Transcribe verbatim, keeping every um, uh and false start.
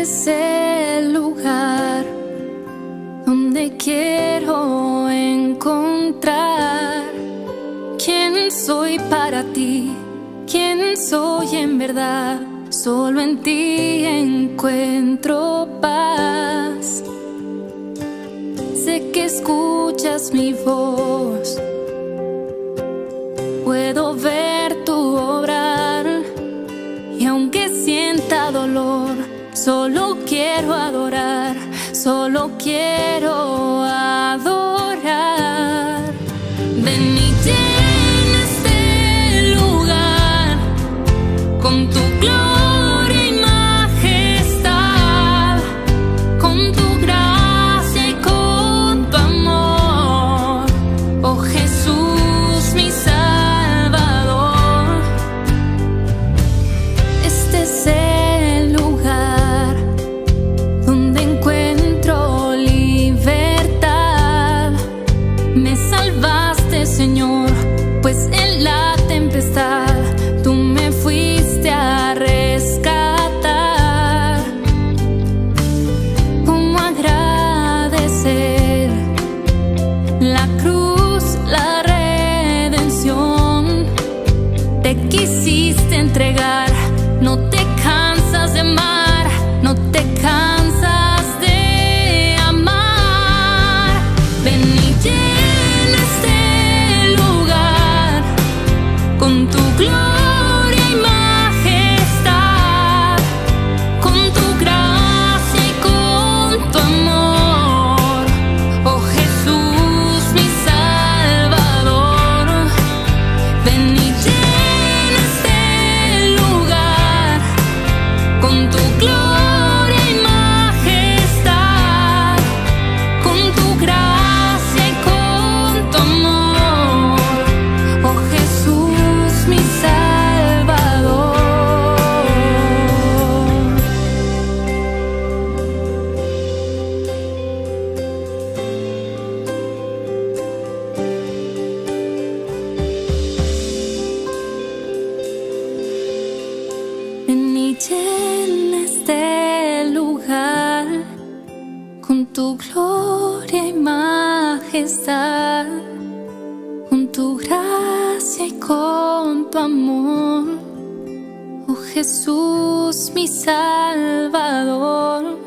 es el lugar donde quiero encontrar quién soy para ti, quién soy en verdad. Solo en ti encuentro paz. Sé que escuchas mi voz, puedo ver tu obrar, y aunque sienta dolor, solo quiero adorar, solo quiero adorar. Ven y llena este lugar con tu gloria y majestad, con tu gracia y con tu amor, oh Jesús mi Salvador. Este es el lugar donde encuentro libertad. Me salvaste, Señor, pues en la tempestad tú me fuiste a rescatar. ¿Cómo agradecer la cruz, la redención? Te quisiste entregar, no te cansas de amar, no te cansas de amar. Ven y llena este lugar con tu gloria y majestad, con tu gracia y con tu amor, oh Jesús mi Salvador. Ven y llena este lugar con tu gloria y majestad, con tu gracia y con tu amor, oh Jesús mi Salvador. Ven y llena este lugar con tu gloria y majestad, con tu gracia y con tu amor, oh Jesús mi Salvador.